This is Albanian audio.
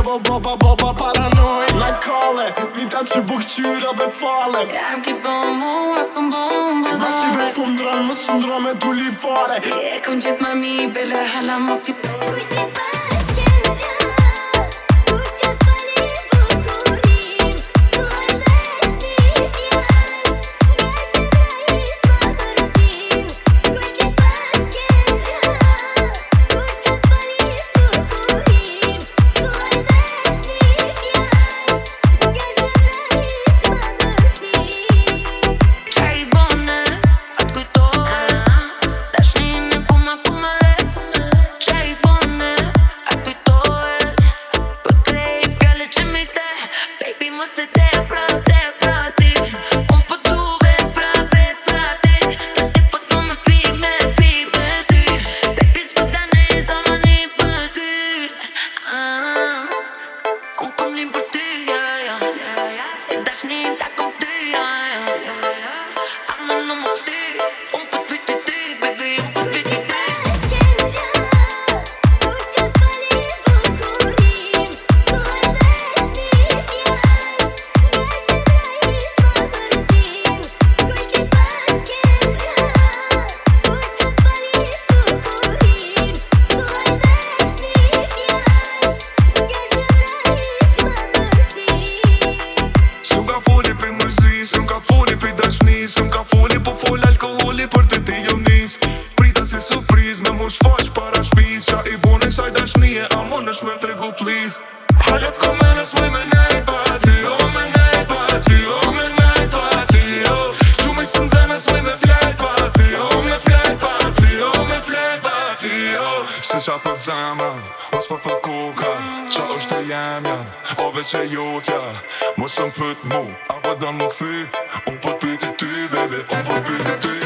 Baba paranoid like kalle Vita që bukqyra dhe fale Jam ki bombu, as kom bomba da Basi vej kum dran, më sundra me tu li fare E kom qit ma mi, bele hala ma fit S'm ka foli po fol alkoholi për të jom nis Prita si surpriz me mu shfaq para shpis Qa i bone saj dashnije a mon është me m'tregu please Halet ko menes me me nejt pa ty me nejt pa ty me nejt pa ty Shumë i së nëzenes me flejt pa ty me flejt pa ty me flejt pa ty Se qa për zemra, os për thot koka Qa është e jemja, o veç e jotja Mos më pët mu, apo do më këthy Unë po t'pyti ty, baby, unë po t'pyti ty